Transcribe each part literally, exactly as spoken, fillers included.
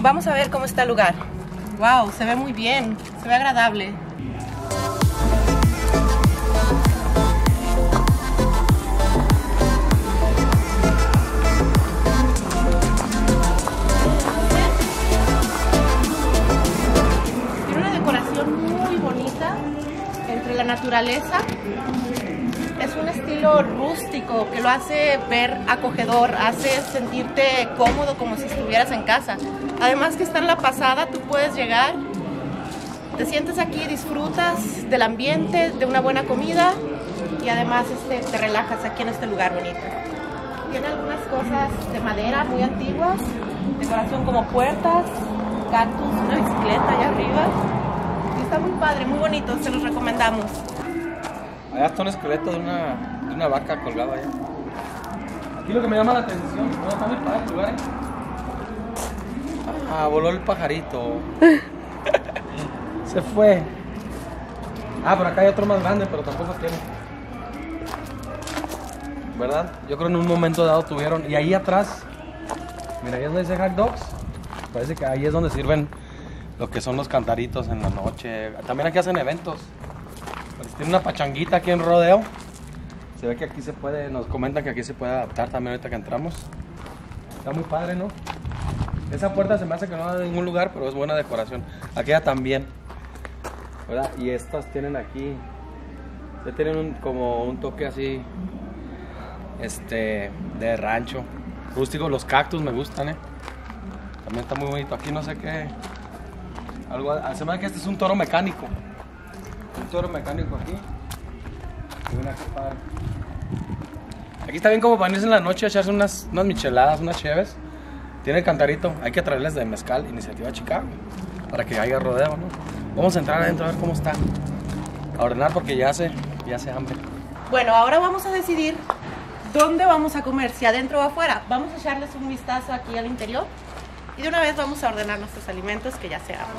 vamos a ver cómo está el lugar. Wow, se ve muy bien, se ve agradable. Tiene una decoración muy bonita entre la naturaleza. Es un estilo rústico que lo hace ver acogedor, hace sentirte cómodo como si estuvieras en casa. Además que está en la pasada, tú puedes llegar, te sientes aquí, disfrutas del ambiente, de una buena comida y además este, te relajas aquí en este lugar bonito. Tiene algunas cosas de madera muy antiguas, decoración como puertas, cactus, una bicicleta allá arriba. Y está muy padre, muy bonito, se los recomendamos. Allá está un esqueleto de una, de una vaca colgado allá. Aquí lo que me llama la atención, ¿no? Está muy padre el lugar, ¿eh? Ah, voló el pajarito. Se fue. Ah, por acá hay otro más grande, pero tampoco tiene. ¿Verdad? Yo creo en un momento dado tuvieron. Y ahí atrás, mira, ahí es donde dice hot dogs. Parece que ahí es donde sirven lo que son los cantaritos en la noche. También aquí hacen eventos. Pues tiene una pachanguita aquí en Rodeo. Se ve que aquí se puede, nos comentan que aquí se puede adaptar también ahorita que entramos. Está muy padre, ¿no? Esa puerta se me hace que no va a ningún lugar, pero es buena decoración. Aquella también, ¿verdad? Y estas tienen aquí, ya tienen un, como un toque así, este, de rancho. Rústico, los cactus me gustan, ¿eh? También está muy bonito. Aquí no sé qué, algo, se me hace que este es un toro mecánico. Un toro mecánico aquí. Y mira qué padre. Aquí está bien como para irse en la noche a echarse unas, unas micheladas, unas cheves. Tiene el cantarito, hay que traerles de mezcal, Iniciativa Chicago, para que haya rodeo, ¿no? Vamos a entrar adentro a ver cómo está. A ordenar porque ya hace, ya hace hambre. Bueno, ahora vamos a decidir dónde vamos a comer, si adentro o afuera. Vamos a echarles un vistazo aquí al interior y de una vez vamos a ordenar nuestros alimentos que ya seamos.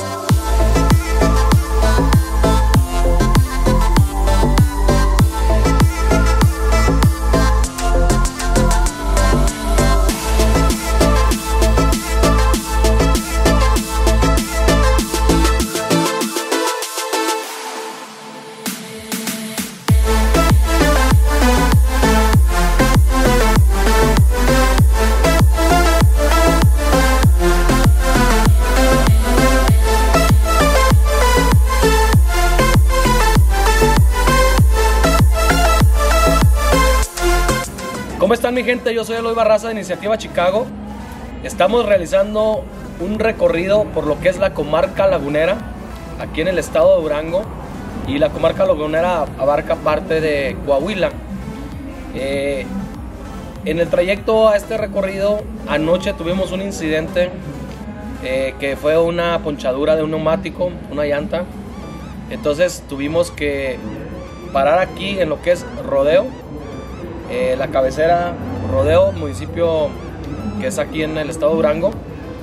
¿Cómo están mi gente? Yo soy Eloy Barraza de Iniciativa Chicago. Estamos realizando un recorrido por lo que es la comarca lagunera, aquí en el estado de Durango. Y la comarca lagunera abarca parte de Coahuila. Eh, en el trayecto a este recorrido, anoche tuvimos un incidente eh, que fue una ponchadura de un neumático, una llanta. Entonces tuvimos que parar aquí en lo que es Rodeo. Eh, la cabecera Rodeo, municipio que es aquí en el estado de Durango.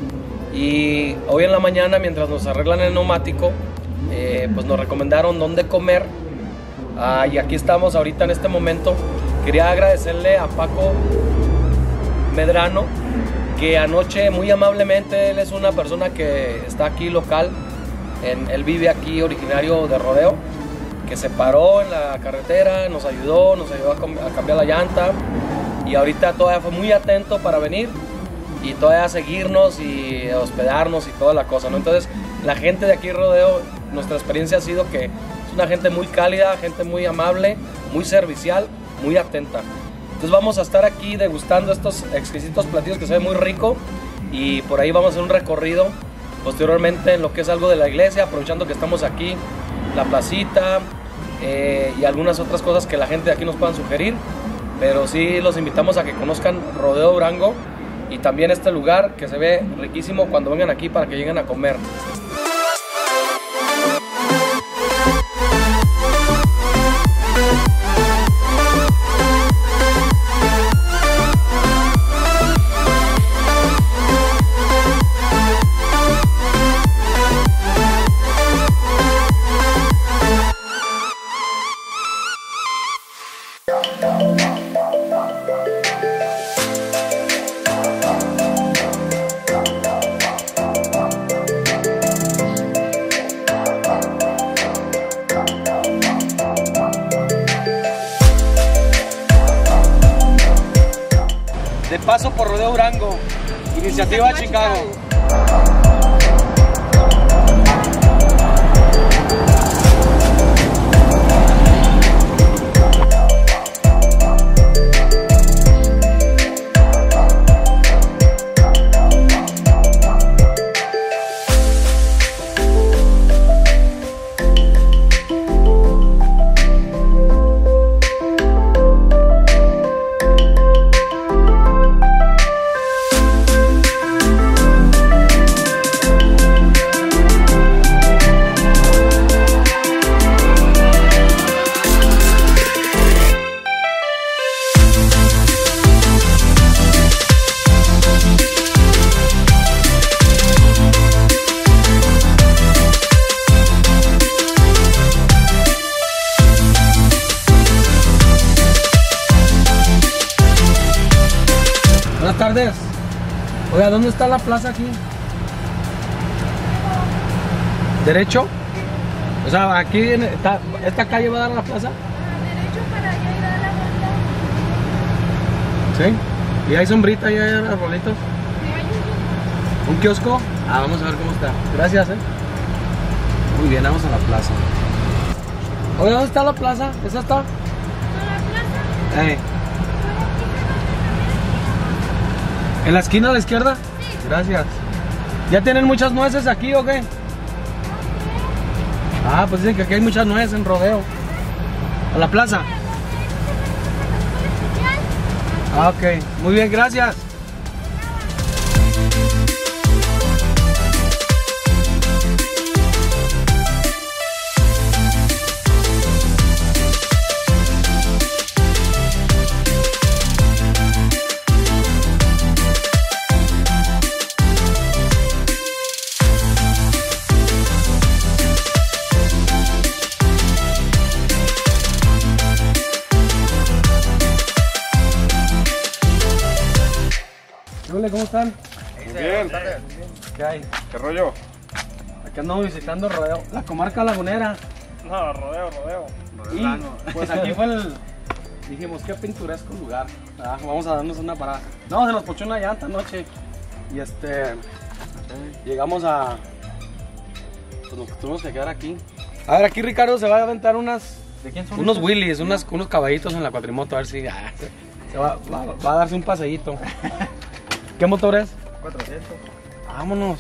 Y hoy en la mañana, mientras nos arreglan el neumático, eh, pues nos recomendaron dónde comer. Ah, y aquí estamos ahorita en este momento. Quería agradecerle a Paco Medrano, que anoche muy amablemente, él es una persona que está aquí local, en, él vive aquí, originario de Rodeo, que se paró en la carretera, nos ayudó, nos ayudó a, a cambiar la llanta y ahorita todavía fue muy atento para venir y todavía seguirnos y hospedarnos y toda la cosa, ¿no? Entonces la gente de aquí Rodeo, nuestra experiencia ha sido que es una gente muy cálida, gente muy amable, muy servicial, muy atenta. Entonces vamos a estar aquí degustando estos exquisitos platillos que se ven muy rico y por ahí vamos a hacer un recorrido posteriormente en lo que es algo de la iglesia, aprovechando que estamos aquí, la placita eh, y algunas otras cosas que la gente de aquí nos puedan sugerir, pero sí los invitamos a que conozcan Rodeo Durango y también este lugar que se ve riquísimo cuando vengan aquí para que lleguen a comer. de paso por Rodeo Durango, Iniciativa, Iniciativa Chicago. Chicago. Buenas tardes. Oiga, ¿dónde está la plaza aquí? ¿Derecho? O sea, aquí en esta, esta calle va a dar a la plaza. Derecho para allá y dar la vuelta. ¿Sí? ¿Y hay sombrita y hay arbolitos? Sí, hay un... ¿Un kiosco? Ah, vamos a ver cómo está. Gracias, eh. Muy bien, vamos a la plaza. Oiga, ¿dónde está la plaza? ¿Esa está? ¿No la plaza? Eh. ¿En la esquina a la izquierda? Sí. Gracias. ¿Ya tienen muchas nueces aquí o qué? Ah, pues dicen que aquí hay muchas nueces en Rodeo. ¿A la plaza? Ah, ok. Muy bien, gracias. ¿Cómo están? Muy bien. ¿Qué hay? ¿Qué rollo? Aquí andamos visitando Rodeo, la comarca lagunera. No, Rodeo, Rodeo. Y pues aquí fue el... Dijimos, qué pintoresco lugar. Ah, vamos a darnos una parada. No, se nos pochó una llanta anoche. Y este... Llegamos a... Pues nos tuvimos que quedar aquí. A ver, aquí Ricardo se va a aventar unas... ¿De quién son? Unos Willys, unas, unos caballitos en la cuatrimoto. A ver si... Ah, se, se va, va, va a darse un paseíto. ¿Qué motor es? cuatrocientos. Vámonos.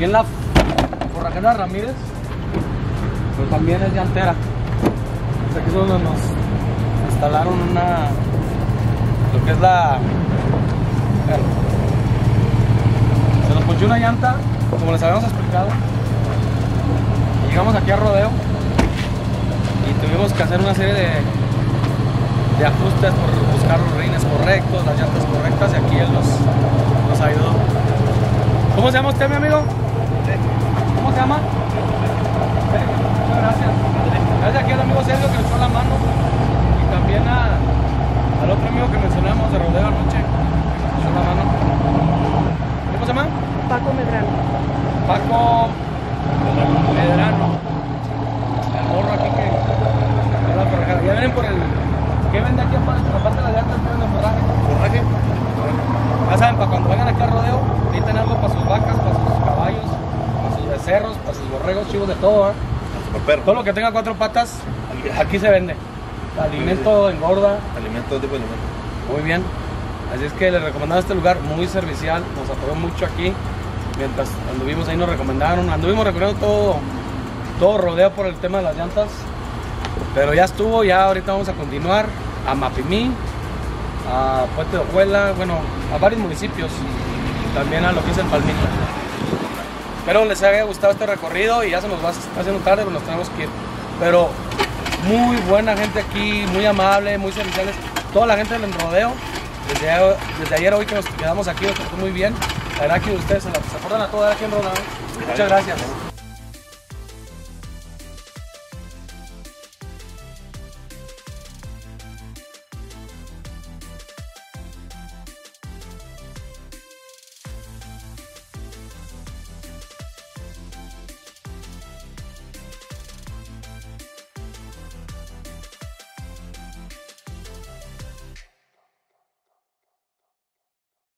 en la Forrajera Ramírez, pero también es llantera. Pues aquí es donde nos instalaron una, lo que es la, bueno, se nos ponchó una llanta, como les habíamos explicado, y llegamos aquí a Rodeo y tuvimos que hacer una serie de, de ajustes por buscar los rines correctos, las llantas correctas, y aquí él nos, nos ayudó. ¿Cómo se llama usted, mi amigo? ¿Cómo se llama? Sergio, muchas gracias. Gracias aquí al amigo Sergio que nos echó la mano, y también a, al otro amigo que mencionamos de Rodeo anoche, que nos echó la mano. ¿Cómo se llama? Paco Medrano. Paco Medrano. El morro aquí que, que va a forrajar. Ya vienen por el... ¿Qué vende aquí aparte? Aparte de las llantas, ¿qué vende forraje? ¿Forraje? Ya saben, para cuando vengan aquí a Rodeo, necesitan algo para sus vacas, para sus caballos, para sus becerros, para sus borregos, chivos, de todo, ¿eh? Todo lo que tenga cuatro patas, aquí se vende. Alimento engorda. Alimento, todo tipo de alimento. Muy bien. Así es que les recomendamos este lugar, muy servicial, nos apoyó mucho aquí. Mientras anduvimos ahí nos recomendaron, anduvimos recorriendo todo, todo Rodeo por el tema de las llantas. Pero ya estuvo, ya ahorita vamos a continuar a Mapimí, a Puente de Ojuela, bueno, a varios municipios, también a lo que es el Palmito. Espero les haya gustado este recorrido y ya se nos va haciendo tarde, pero nos tenemos que ir. Pero muy buena gente aquí, muy amable, muy serviciales. Toda la gente del Rodeo, desde, desde ayer hoy que nos quedamos aquí, nos trató muy bien. La verdad que ustedes se la se aportan a toda aquí en Rodeo. Muchas gracias.